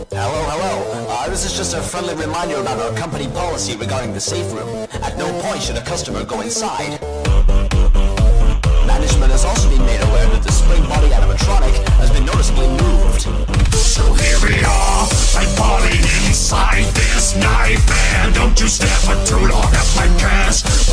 Hello. This is just a friendly reminder about our company policy regarding the safe room. At no point should a customer go inside. Management has also been made aware that the spring body animatronic has been noticeably moved. So here we are, my body inside this knife, and don't you step for too long at my cash.